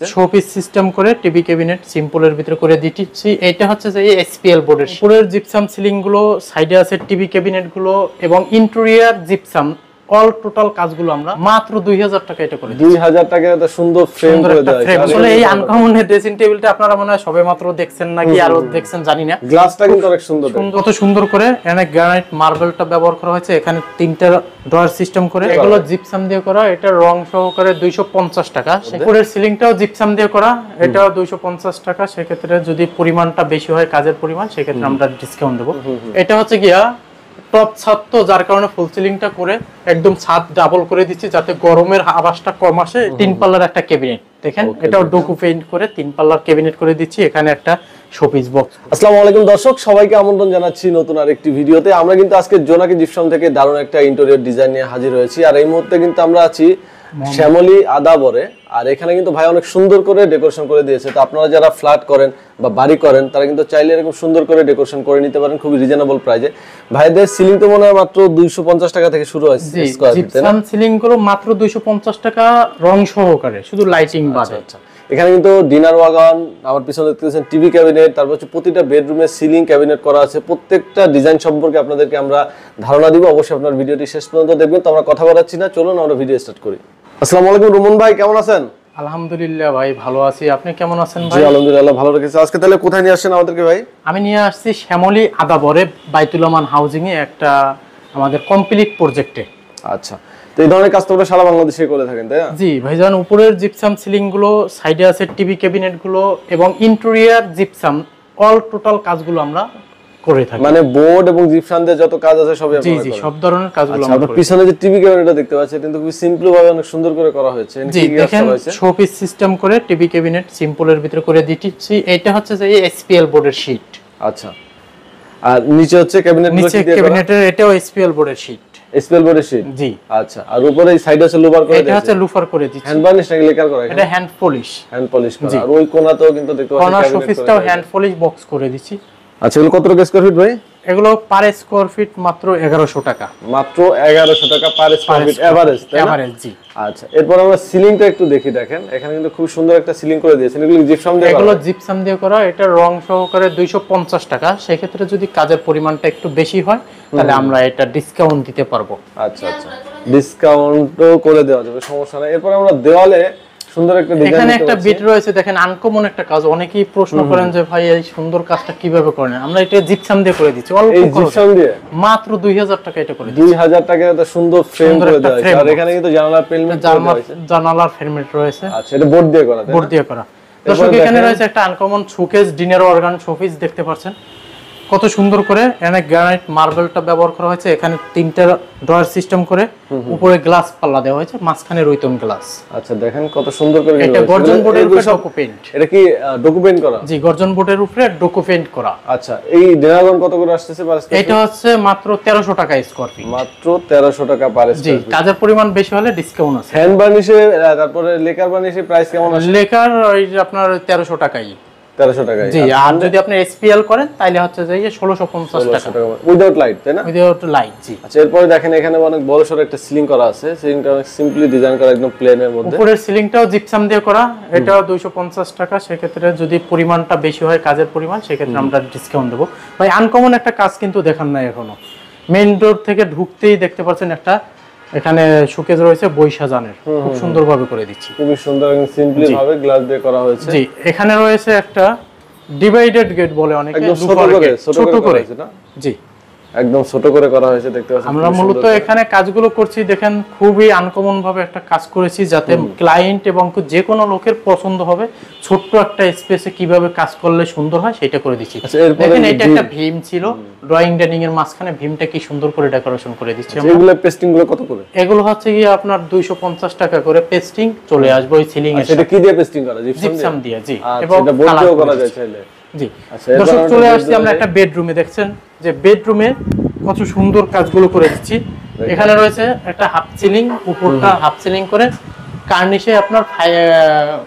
Showpiece system করে TV cabinet সিম্পলের ভিতরে করে দিচ্ছি। এটা হচ্ছে যে এসপিএল বোর্ডের উপরের জিপসাম সিলিং গুলো, সাইডে আছে টিভি ক্যাবিনেট গুলো এবং ইন্টেরিয়র জিপসাম অল টোটাল কাজগুলো আমরা মাত্র 2000 টাকা এটা করে দিচ্ছি। 2000 টাকায় একটা সুন্দর ফ্রেম করে দেওয়া আছে। আসলে এই আনকমন ড্রেসিং টেবিলটা আপনারা মনে হয় সবেমাত্র দেখছেন নাকি আরো দেখছেন জানি না। গ্লাসটা কিন্তু অনেক সুন্দর, কত সুন্দর করে এখানে গ্রানাইট মার্বেলটা ব্যবহার করা হয়েছে। এখানে তিনটা ড্রয়ার সিস্টেম করে, এগুলো জিপসাম দিয়ে করা। এটা রং সহকারে 250 টাকা। উপরের সিলিংটাও জিপসাম দিয়ে করা, এটাও 250 টাকা। সেক্ষেত্রে যদি পরিমাণটা বেশি হয় কাজের পরিমাণ, সেক্ষেত্রে আমরা ডিসকাউন্ট দেবো। এটা হচ্ছে গিয়া টপ ছাদ, তো যার কারণে ফুল সিলিংটা করে একদম ছাদ ডাবল করে দিচ্ছি যাতে গরমের আওয়াজটা কম আসে। 3 পাল্লার একটা ক্যাবিনেট দেখেন, এটাও ডোকু পেইন্ট করে 3 পাল্লার ক্যাবিনেট করে দিচ্ছি। এখানে একটা শোপিস বক্স। আসসালামু আলাইকুম দর্শক, সবাইকে আমন্ত্রণ জানাচ্ছি নতুন আরেকটি ভিডিওতে। আমরা কিন্তু আজকে জোনাকি জিপসাম থেকে দারুণ একটা ইন্টেরিয়র ডিজাইন নিয়ে হাজির হয়েছি। আর এই মুহূর্তে কিন্তু আমরা আছি শ্যামলী আদাবরে। আর এখানে কিন্তু ভাই অনেক সুন্দর করে ডেকোরেশন করে দিয়েছে। তো আপনারা যারা ফ্ল্যাট করেন বা বাড়ি করেন, তারা কিন্তু চাইলে এরকম সুন্দর করে ডেকোরেশন করে নিতে পারেন খুবই রিজনেবল প্রাইসে। ভাইদের সিলিং তো মনে হয় মাত্র 250 টাকা থেকে শুরু হয় স্কয়ার ফিট। জিপসাম সিলিং গুলো মাত্র 250 টাকা রং সহকারে, শুধু লাইটিং বাদে। এখানে কিন্তু ডিনার ওয়াগন, আমার পিছনে দেখতেছেন টিভি ক্যাবিনেট, তারপর হচ্ছে প্রতিটা বেডরুমে সিলিং ক্যাবিনেট করা আছে। প্রত্যেকটা ডিজাইন সম্পর্কে আপনাদেরকে আমরা ধারণা দিব। অবশ্যই আপনার ভিডিওটি শেষ পর্যন্ত দেখবেন। তো আমরা কথা বলাচ্ছি না, চলুন আমরা ভিডিও স্টার্ট করি। আসসালামু আলাইকুম রুমন ভাই, কেমন আছেন? আলহামদুলিল্লাহ ভাই, ভালো আছি। আপনি কেমন আছেন ভাই? জি আলহামদুলিল্লাহ ভালো রেখেছি। আজকে তাহলে কোথায় নিয়ে আসছেন আমাদেরকে ভাই? আমি নিয়ে আসছি শ্যামলী আদাবরে বাইতুল আমান হাউজিং এ একটা আমাদের কমপ্লিট প্রজেক্টে। আচ্ছা, তো এই ধরনের কাজ তো আমরা সারা বাংলাদেশে করে থাকেন, তাই না? জি ভাইজান, উপরের জিপসাম সিলিং গুলো, সাইডে আছে টিভি ক্যাবিনেট গুলো এবং ইন্টেরিয়র জিপসাম অল টোটাল কাজগুলো আমরা করে থাকি। মানে বোর্ড এবং জিপসাম দিয়ে যত কাজ আছে সবই আপনারা করেন? জি জি, সব ধরনের কাজগুলো আমরা করি। পিছনে যে টিভি ক্যাবিনেটটা দেখতে পাচ্ছেন কিন্তু খুব সিম্পল ভাবে অনেক সুন্দর করে করা হয়েছে। জি দেখেন, শোপিস সিস্টেম করে টিভি ক্যাবিনেট সিম্পলের ভিতরে করে দিচ্ছি। এটা হচ্ছে যে এসপিএল বোর্ডের শীট। আচ্ছা, আর নিচে হচ্ছে ক্যাবিনেট, নিচে ক্যাবিনেটের এটাও এসপিএল বোর্ডের শীট। এসপিএল বোর্ডের শীট, জি। আচ্ছা, আর উপরে এই সাইডে আছে লুফার করে দিয়েছে। এটা হচ্ছে লুফার করে দিচ্ছি। হ্যান্ড বার্নিশ নাকি লেকার করা? এটা হ্যান্ড পলিশ, হ্যান্ড পলিশ করা। আর ওই কোণাতেও কিন্তু দেখতে পাচ্ছেন কর্নার শোপিসটাও হ্যান্ড পলিশ বক্স করে দিচ্ছি। আচ্ছা, এগুলো কত টাকা স্কয়ার ফিট ভাই? এগুলো পার স্কয়ার ফিট মাত্র 1100 টাকা। মাত্র 1100 টাকা পার স্কয়ার ফিট এভারেজ, তাই না? এভারেজ, জি। আচ্ছা, এরপর আমরা সিলিংটা একটু দেখি। দেখেন এখানে কিন্তু খুব সুন্দর একটা সিলিং করে দিয়েছেন। এগুলো জিপসাম দিয়ে করা? এগুলো জিপসাম দিয়ে করা। এটা রং সহকারে 250 টাকা। সেই ক্ষেত্রে যদি কাজের পরিমাণটা একটু বেশি হয় তাহলে আমরা এটা ডিসকাউন্ট দিতে পারবো। আচ্ছা আচ্ছা, ডিসকাউন্টও করে দেওয়া যাবে, সমস্যা নাই। এরপর আমরা দেওয়ালে সুন্দর একটা ডিজাইন, এখানে একটা বিট রয়েছে দেখেন, আনকমন একটা কাজ। অনেকেই প্রশ্ন করেন যে ভাই এই সুন্দর কাজটা কিভাবে করেন। আমরা এটা জিপসাম দিয়ে করে দিচ্ছি অল্প এই জিপসাম দিয়ে মাত্র 2000 টাকা এটা করে দিচ্ছি। 2000 টাকায় একটা সুন্দর ফ্রেম করে দেওয়া আছে। আর এখানে কিন্তু জানালার পেলমেন্ট জানালার ফ্রেমমেট রয়েছে। আচ্ছা, এটা বোর্ড দিয়ে করা, বোর্ড দিয়ে করা। দর্শক এখানে রয়েছে একটা uncommon showcase dinner organ showpiece, দেখতে পাচ্ছেন কত সুন্দর করে এখানে গ্রানাইট মার্বেলটা ব্যবহার করা হয়েছে। এখানে তিনটা ড্রয়ার সিস্টেম করে উপরে গ্লাস পাল্লা দেওয়া হয়েছে, মাঝখানে রয়তন গ্লাস। আচ্ছা, দেখেন কত সুন্দর করে এটা গর্জন বোর্ডের উপরে ডোকো পেইন্ট। এটা কি ডোকো পেইন্ট করা? জি, গর্জন বোর্ডের উপরে ডোকো পেইন্ট করা। আচ্ছা, এই ডিনারগন কত করে আসছে পার স্কয়ার ফিট? এটা হচ্ছে মাত্র 1300 টাকা স্কয়ার ফিট। মাত্র 1300 টাকা পার স্কয়ার ফিট। জি, কাজের পরিমাণ বেশি হলে ডিসকাউন্ট আছে। হ্যান্ড বার্নিশে তারপরে লেকার বার্নিশে প্রাইস কেমন আছে? লেকার ওই আপনার 1300 টাকাই। 1300 টাকায়, জি। আর যদি আপনি এসপিএল করেন তাহলে হচ্ছে যে 1650 টাকা উইদাউট লাইট, তাই না? উইদাউট লাইট, জি। আচ্ছা, এরপরে দেখেন এখানে অনেক বড় সরো একটা সিলিং করা আছে। সিলিংটা অনেক সিম্পলি ডিজাইন করা, একদম প্লেনের মধ্যে। উপরের সিলিংটাও জিপসাম দিয়ে করা, এটাও 250 টাকা। সেক্ষেত্রে যদি পরিমাণটা বেশি হয় কাজের পরিমাণ, সেক্ষেত্রে আমরা ডিসকাউন্ট দেবো। ভাই আনকমন একটা কাজ কিন্তু দেখান নাই এখনো। মেইন ডোর থেকে ঢুকতেই দেখতে পাচ্ছেন একটা এখানে শোকেস রয়েছে বই সাজানোর, খুব সুন্দরভাবে করে দিচ্ছি। খুবই সুন্দর এবং সিম্পলি ভাবে গ্লাস দিয়ে করা হয়েছে। জি, এখানে রয়েছে একটা ডিভাইডেড গেট বলে অনেকে, একদম ছোট করে, জি একদম ছোট করে করা হয়েছে, দেখতে পাচ্ছেন। আমরা মূলত এখানে কাজগুলো করছি দেখেন, খুবই আনকমন ভাবে একটা কাজ করেছি যাতে ক্লায়েন্ট এবং যে কোনো লোকের পছন্দ হবে। ছোট্ট একটা স্পেসে কিভাবে কাজ করলে সুন্দর হয় সেটা করে দিচ্ছি। দেখেন এটা একটা ভীম ছিল ড্রয়িং ডাইনিং এর মাঝখানে, ভীমটা কি সুন্দর করে ডেকোরেশন করে দিচ্ছি। এগুলো পেস্টিং গুলো কত করে? এগুলো হচ্ছে কি আপনার 250 টাকা করে পেস্টিং চলে আসবে ওই সিলিং এর। সেটা কি দিয়ে পেস্টিং করা? জিপসাম দিয়ে, জি। এবং এটা বোর্ড দিয়েও করা যায় চাইলে, জি। দর্শক চলে আসছি আমরা একটা বেডরুমে। দেখছেন যে বেডরুমে কত সুন্দর কাজগুলো করে দিচ্ছি। এখানে রয়েছে একটা হাফ সিলিং, উপরটা হাফ সিলিং করে কার্নিশে আপনার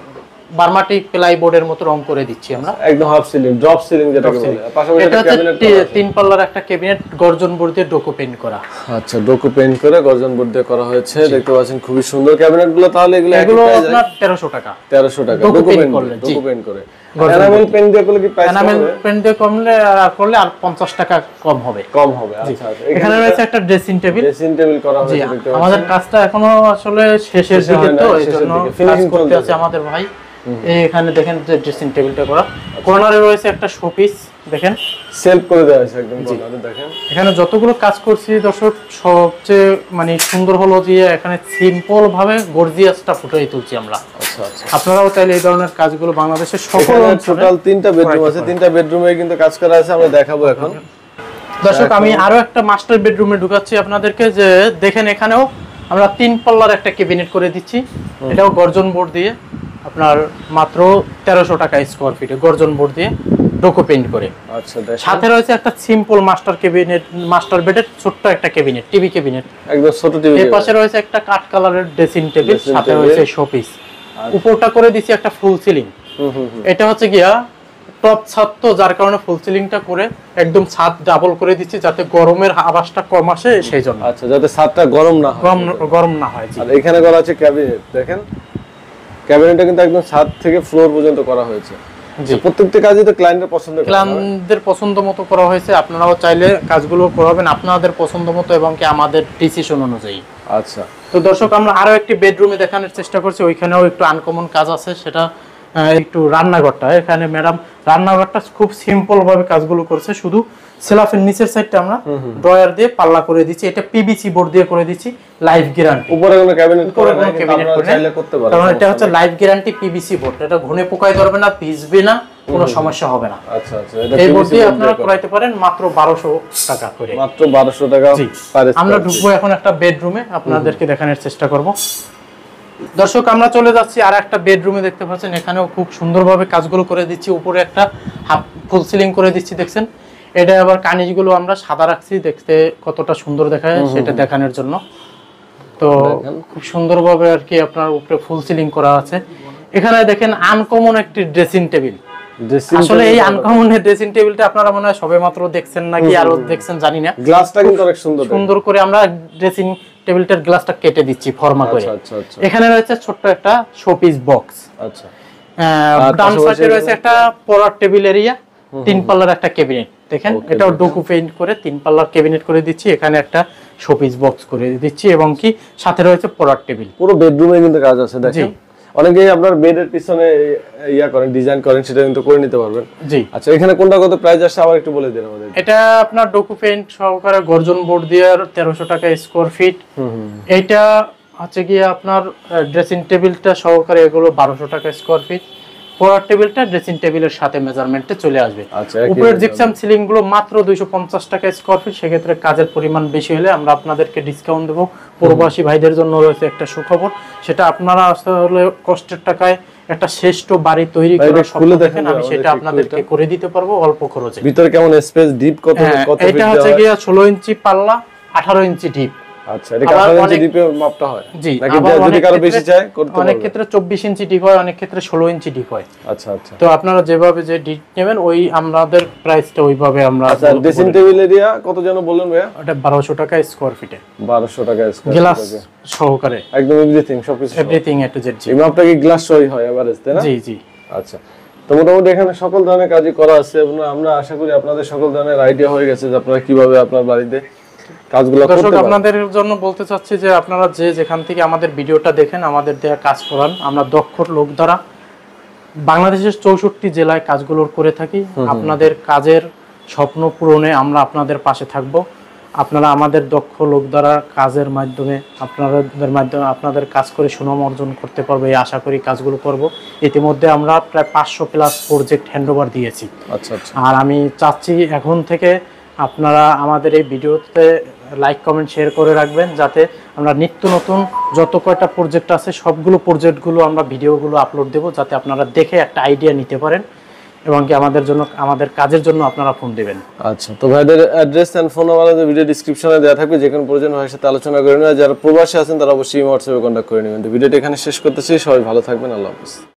বার্মাটিক প্লাইবোর্ডের মতো রং করে দিচ্ছি আমরা। একদম হাফ সিলিং, ড্রপ সিলিং যেটাকে বলে। পাশাপাশি এটা একটা ক্যাবিনেট হচ্ছে 3 পাল্লার একটা ক্যাবিনেট গর্জন বোর্ড দিয়ে ডোকো পেইন্ট করা। আচ্ছা, ডোকো পেইন্ট করে গর্জন বোর্ড দিয়ে করা হয়েছে। দেখতে পাচ্ছেন খুবই সুন্দর ক্যাবিনেটগুলো। তাহলে এগুলো আপনার 1300 টাকা। 1300 টাকা ডোকো পেইন্ট করে। এনামেল পেইন্ট দিয়ে করলে কি প্রাইস কম হবে? এনামেল পেইন্ট দিয়ে করলে আর 50 টাকা কম হবে। আচ্ছা আচ্ছা। এখানে রয়েছে একটা ড্রেসিং টেবিল করা হয়েছে দেখতে পাচ্ছেন। আমাদের কাজটা এখনো আসলে শেষের দিকে, তো এইজন্য কাজ করতে আছে আমাদের ভাই। এখানে দেখেন যে ড্রেসিং টেবিলটা করা, কর্নারে রয়েছে একটা শোপিস, দেখেন সেলফ করে দেওয়া হয়েছে একদম কর্নারে। দেখেন এখানে যতগুলো কাজ করছি দর্শক, সবচেয়ে মানে সুন্দর হলো যে এখানে সিম্পল ভাবে গর্জিয়াসটা ফুটিয়ে তুলছি আমরা। আচ্ছা আচ্ছা। আপনারাও চাইলে এই ধরনের কাজগুলো বাংলাদেশের সকল টোটাল 3টা বেডরুম আছে, 3টা বেডরুমে কিন্তু কাজ করা আছে, আমরা দেখাবো এখন। দর্শক আমি আরো একটা মাস্টার বেডরুমে ঢুকাচ্ছি আপনাদেরকে, যে দেখেন এখানেও আমরা 3 পাল্লার একটা ক্যাবিনেট করে দিচ্ছি। এটাও গর্জন বোর্ড দিয়ে, আপনার মাত্র 1300 টাকা স্কয়ার ফিটে গর্জন বোর্ড দিয়ে ডোকো পেইন্ট করে। আচ্ছা, দেখেন সাথে রয়েছে একটা সিম্পল মাস্টার বেডের ছোট্ট একটা ক্যাবিনেট, টিভি ক্যাবিনেট, একদম ছোট টিভি। এর পাশে রয়েছে একটা কাঠ কালারের ড্রেসিং টেবিল, সাথে রয়েছে শোপিস। উপরটা করে দিছি একটা ফুল সিলিং। এটা হচ্ছে গিয়া টপ ছাদ, তো যার কারণে ফুল সিলিংটা করে একদম ছাদ ডাবল করে দিচ্ছি, যাতে গরমের আভাসটা কম আসে সেই জন্য। আচ্ছা, যাতে ছাদটা গরম না হয়। গরম না হয়। আর এখানে করা আছে ক্যাবিনেট, দেখেন ক্যাবিনেটটা কিন্তু একদম ছাদ থেকে ফ্লোর পর্যন্ত করা হয়েছে। প্রত্যেকটা কাজই তো ক্লায়েন্টের ক্লায়েন্টদের পছন্দ মতো করা হয়েছে। আপনারাও চাইলে কাজগুলো করবেন আপনাদের পছন্দ মতো এবং কি আমাদের ডিসিশন অনুযায়ী। আচ্ছা, তো দর্শক আমরা আরো একটি বেডরুমে দেখানোর চেষ্টা করছি, ওইখানেও একটু আনকমন কাজ আছে। সেটা একটু রান্নাঘরটা, এখানে ম্যাডাম রান্নাঘরটা খুব সিম্পল ভাবে কাজগুলো করছে। শুধু সেলাফের নিচের সাইডটা আমরা ড্রয়ার দিয়ে পাল্লা করে দিচ্ছি, এটা পিভিসি বোর্ড দিয়ে করে দিচ্ছি, লাইফ গ্যারান্টি। উপরে কোনো ক্যাবিনেট করে না, আপনারা চাইলে করতে পারেন, কারণ এটা হচ্ছে লাইফ গ্যারান্টি পিভিসি বোর্ড। এটা ঘুনে পোকায় ধরবে না, ভিজবে না, কোনো সমস্যা হবে না। আচ্ছা আচ্ছা। এই বোর্ড দিয়ে আপনারা করাইতে পারেন মাত্র 1200 টাকা করে। মাত্র 1200 টাকা। আমরা ঢুকবো এখন একটা বেডরুমে, আপনাদেরকে দেখানোর চেষ্টা করব। দর্শক আমরা চলে যাচ্ছি আর একটা বেডরুমে, দেখতে পাচ্ছেন এখানেও খুব সুন্দরভাবে কাজগুলো করে দিচ্ছি। উপরে একটা হাফ ফুল সিলিং করে দিচ্ছি, দেখছেন। এটা আবার কানিজগুলো আমরা সাদা রাখছি, দেখতে কতটা সুন্দর দেখায় সেটা দেখানোর জন্য। তো খুব সুন্দরভাবে আর কি আপনার উপরে ফুল সিলিং করা আছে। এখানে দেখেন আনকমন একটি ড্রেসিং টেবিল। আসলে এই আনকমন ড্রেসিং টেবিলটা আপনারা মনে হয় সবেমাত্র দেখছেন নাকি আরো দেখছেন জানি না। গ্লাসটা কিন্তু অনেক সুন্দর করে আমরা ড্রেসিং টেবিলটার গ্লাসটা কেটে দিচ্ছি ফর্মা করে। এখানে রয়েছে ছোট্ট একটা শোপিস বক্স। আচ্ছা, ডান সাইডে রয়েছে একটা পড়ার টেবিল এরিয়া, 3 পাল্লার একটা ক্যাবিনেট, দেখেন এটাও ডোকো পেইন্ট করে 3 পাল্লার ক্যাবিনেট করে দিচ্ছি। এখানে একটা শোপিস বক্স করে দিচ্ছি এবং কি সাথে রয়েছে পড়ার টেবিল। পুরো বেডরুমে কিন্তু কাজ আছে, দেখেন। অনেকেই আপনার বেডের পিছনে করেন, ডিজাইন করেন, সেটা কিন্তু করে নিতে পারবেন। জি। আচ্ছা, এখানে কোনটা কত প্রাইস আসছে আবার একটু বলে দিন আমাদের। এটা আপনার ডোকো পেইন্ট সহকারে গর্জন বোর্ড দিয়ে 1300 টাকা স্কয়ার ফিট। এইটা হচ্ছে গিয়ে আপনার ড্রেসিং টেবিলটা সহকারে এগুলো 1200 টাকা স্কয়ার ফিট। পড়ার টেবিলটা ড্রেসিং টেবিলের সাথে মেজারমেন্টে চলে আসবে। উপরের জিপসাম সিলিং গুলো মাত্র 250 টাকা স্কয়ার ফিট। সেক্ষেত্রে কাজের পরিমাণ বেশি হলে আমরা আপনাদেরকে ডিসকাউন্ট দেবো। প্রবাসী ভাইদের জন্য রয়েছে একটা সুখবর, সেটা আপনারা আসলে কষ্টের টাকায় একটা শ্রেষ্ঠ বাড়ি তৈরি করার স্বপ্ন দেখেন, আমি সেটা আপনাদেরকে করে দিতে পারবো অল্প খরচে। ভিতরে কেমন স্পেস, ডিপ কত কত ফিট? এটা হচ্ছে গিয়া 16 ইঞ্চি পাল্লা, 18 ইঞ্চি ডিপ। আচ্ছা, এটা 18 ইঞ্চি ডিপে মাপটা হয় জি, নাকি যদি কারো বেশি চাই করতে পারবে? অনেক ক্ষেত্রে 24 ইঞ্চি ডিপ হয়, অনেক ক্ষেত্রে 16 ইঞ্চি ডিপ হয়। আচ্ছা আচ্ছা। তো আপনারা যেভাবে যে ডিপ নেবেন ওই আমাদের প্রাইসটা ওইভাবে আমরা। আচ্ছা, ড্রেসিং টেবিল এরিয়া কত যেন বললেন ভাইয়া? এটা 1200 টাকা স্কয়ার ফিটে। 1200 টাকা স্কয়ার গ্লাস সহকারে একদম এভরিথিং সবকিছু এভরিথিং এ টু জেড। জি, এই মাপটা কি গ্লাস সহই হয় এভারেজ, তাই না? জি জি। আচ্ছা, তো মোটামুটি এখানে সকল ধরনের কাজই করা আছে এবং আমরা আশা করি আপনাদের সকল ধরনের আইডিয়া হয়ে গেছে যে আপনারা কিভাবে আপনার বাড়িতে কাজগুলো করতে পারেন। আপনাদের জন্য বলতে চাচ্ছি যে আপনারা যেখান থেকে আমাদের ভিডিওটা দেখেন, আমাদের দেয়া কাজ করান, আমরা দক্ষ লোক দ্বারা বাংলাদেশের 64 জেলায় কাজগুলো করে থাকি। আপনাদের কাজের স্বপ্ন পূরণে আমরা আপনাদের পাশে থাকব। আপনারা আমাদের দক্ষ লোক দ্বারা কাজের মাধ্যমে আপনাদের কাজ করে সুনাম অর্জন করতে পারবো এই আশা করি কাজগুলো করব। ইতিমধ্যে আমরা প্রায় 500 প্লাস প্রজেক্ট হ্যান্ডওভার দিয়েছি। আচ্ছা আচ্ছা। আর আমি চাচ্ছি এখন থেকে আপনারা আমাদের এই ভিডিওতে লাইক কমেন্ট শেয়ার করে রাখবেন, যাতে আমরা নিত্য নতুন যত কয়টা প্রজেক্ট আছে সবগুলো প্রজেক্টগুলো আমরা ভিডিওগুলো আপলোড দেব, যাতে আপনারা দেখে একটা আইডিয়া নিতে পারেন এবং কি আমাদের কাজের জন্য আপনারা ফোন দিবেন। আচ্ছা, তো ভাইদের address and phone number video ডেসক্রিপশনে দেওয়া থাকবে, যে কোনো প্রয়োজন হয় সাথে আলোচনা করে নেবেন। যারা প্রবাসী আছেন তারা অবশ্যই হোয়াটসঅ্যাপে কন্ট্যাক্ট করে নেবেন। তো ভিডিওটা এখানে শেষ করতেছি, সবাই ভালো থাকবেন, আল্লাহ হাফেজ।